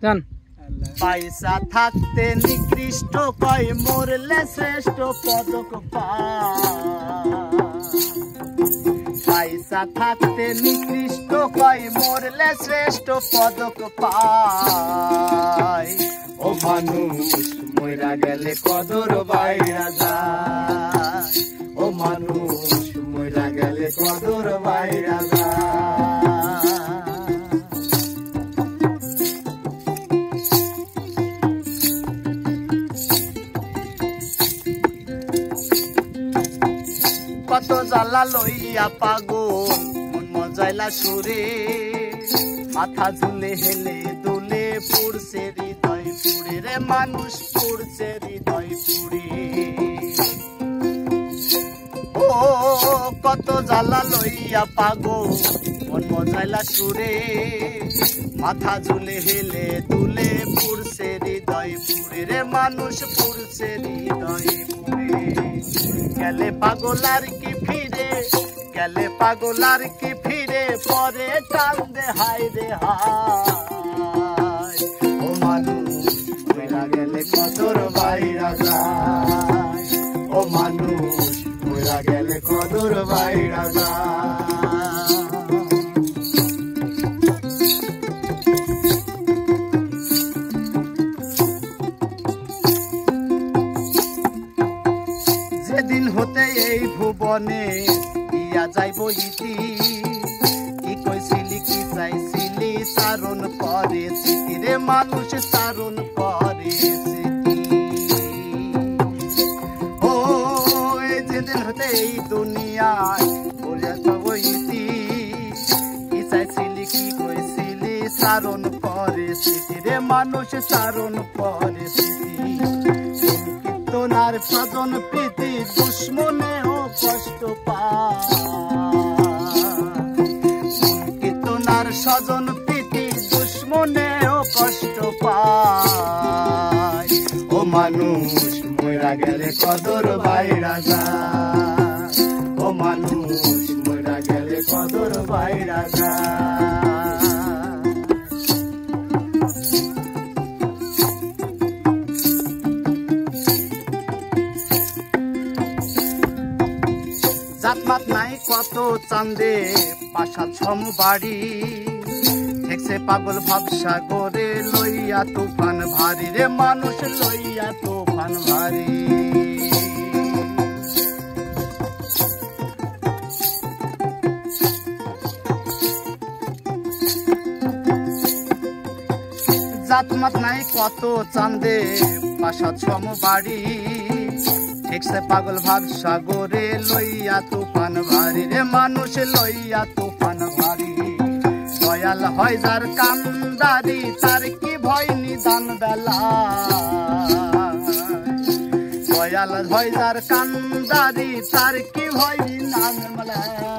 জান পয়সা থাকতে নিকৃষ্ট কয় মরলে শ্রেষ্ঠ পদক পয়সা থাকতে নিকৃষ্ট কয় মরলে শ্রেষ্ঠ পদক পায় ও মানুষ মইরা গেলে কদর বাইরা যায় ও মানুষ মইরা গেলে কদর বাইরা যায় কত জ্বালা লইয়া পাগল মন মজাইলা সুরে মাথা ঝুলে হেলে দুলে পুড়ছে হৃদয় পুড়ে রে মানুষ পুড়ছে হৃদয় পুড়ে ও কত জ্বালা লইয়া পাগল মন মজাইলা সুরে মাথা ঝুলে হেলে দুলে পুড়ছে হৃদয় পুড়ে রে মানুষ পুড়ছে হৃদয় পুড়ে গেলে পাগলার কি ফিরে গেলে পাগলার কি ফিরে পরে কান্দে হায় রে হায় ও মানুষ মইরা গেলে কদর বাইরা যায় ও মানুষ মইরা গেলে কদর বাইরা যায় সেদিন হতে এই ভুবনে দিয়া যাইব ইতি কি কইছিলি কি চাইছিলি সারণ করে স্মৃতি রে মানুষ সারণ করে স্মৃতি ও যেদিন হতে এই দুনিয়ায় বলিয়া যাব ইতি কি চাইছিলি কি কইছিলি সারণ করে স্মৃতি রে মানুষ সারণ করে স্মৃতি তোনার স্বজন প্রীতি দুশ্মনেও কষ্ট পায় তোনার স্বজন প্রীতি দুশ্মনেও কষ্ট পায় ও মানুষ মইরা গেলে কদর বাইরা যায় ও মানুষ মইরা গেলে কদর বাইরা যায় জাতমাত নাই কত চান্দে পাশা ছম বাড়ি ঠেকছে পাগল ভাবসা করে লইয়া তুফান ভারী রে মানুষ লইয়া তুফান ভারী জাতমাত নাই কত চান্দে পাশা ছম বাড়ি ঠেকছে পাগল ভাব সাগরে লইয়া তুফান ভারী রে মানুষ লইয়া তুফান ভারী দয়াল হয় যার কান্দারি তার কি ভয় নিদান বেলা দয়াল হয় যার কান্দারি তার কি ভয় নিদান বেলা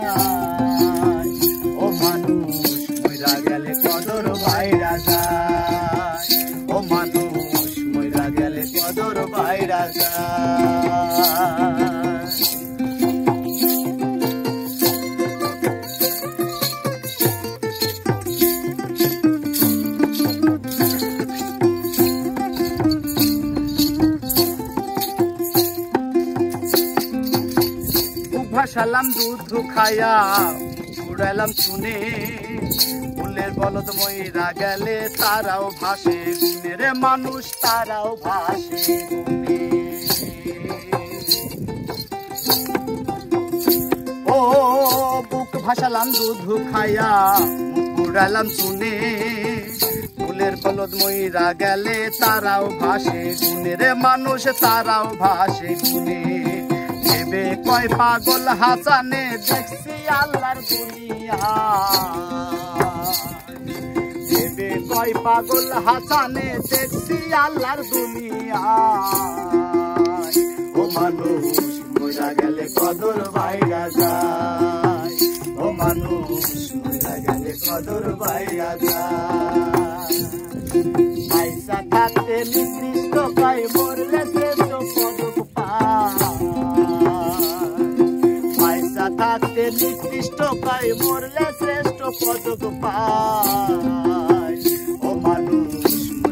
ও মানুষ মইরা গেলে কদর বাইরা যায় ও মানুষ মইরা গেলে কদর বাইরা যায় ভাসালাম দুধ খায়া উড়াইলাম শুনে ফুলের বলদ মইরা গেলে তারাও ভাসে গুনে রে মানুষ তারাও ভাসে গুনে ও বুক ভাসালাম দুধ খায়া উড়াইলাম শুনে ফুলের বলদ মইরা গেলে তারাও ভাসে গুনে রে মানুষ তারাও ভাসে গুনে দেবে কয় পাগল হাসানে দেখছি আল্লাহর দুনিয়া দেবে কয় পাগল হাসানে দেখছি আল্লাহর দুনিয়া ও মানুষ মইরা গেলে কদর বাইরা যায় ও মানুষ মইরা গেলে কদর বাইরা যায় পয়সা থাকতে নিকৃষ্ট কয় মরলে শ্রেষ্ঠ পদক পায় পয়সা থাকতে নিকৃষ্ট কয় মরলে শ্রেষ্ঠ পদক পায় ও মানুষ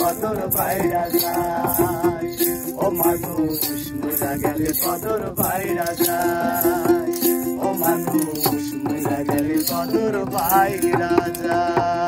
কদর বাইরা যায় ও মানুষ মইরা গেলে কদর বাইরা যায় ও মানুষ মইরা গেলে কদর বাইরা যায়